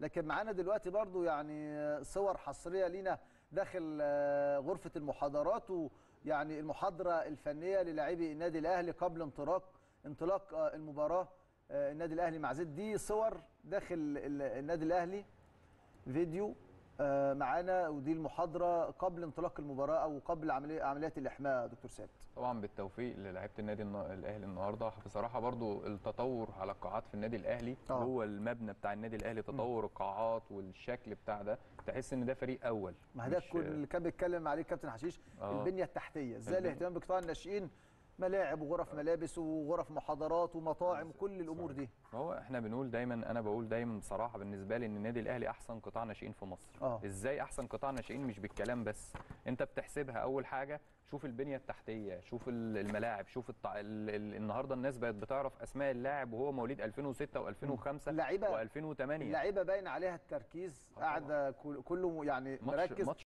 لكن معانا دلوقتي برضو يعني صور حصريه لينا داخل غرفه المحاضرات، ويعني المحاضره الفنيه للاعبي النادي الاهلي قبل انطلاق المباراه. النادي الاهلي مع زد، دي صور داخل النادي الاهلي، فيديو معانا، ودي المحاضره قبل انطلاق المباراه او قبل عمليات الاحماء. دكتور ثابت، طبعا بالتوفيق للاعيبه النادي الاهلي النهارده. بصراحه برضو التطور على القاعات في النادي الاهلي جوه المبنى بتاع النادي الاهلي، تطور القاعات والشكل بتاع ده، تحس ان ده فريق اول. ما ده اللي كان بيتكلم عليه كابتن حشيش، البنيه التحتيه، ازاي الاهتمام بقطاع الناشئين، ملاعب وغرف ملابس وغرف محاضرات ومطاعم وكل الامور دي. هو احنا بنقول دايما، انا بقول دايما بصراحه بالنسبه لي ان النادي الاهلي احسن قطاع ناشئين في مصر. ازاي احسن قطاع ناشئين؟ مش بالكلام بس، انت بتحسبها. اول حاجه شوف البنيه التحتيه، شوف الملاعب، شوف النهارده الناس بقت بتعرف اسماء اللاعب وهو مواليد 2006 و2005 و2008. اللعيبه باين عليها التركيز، قاعده كله يعني مركز.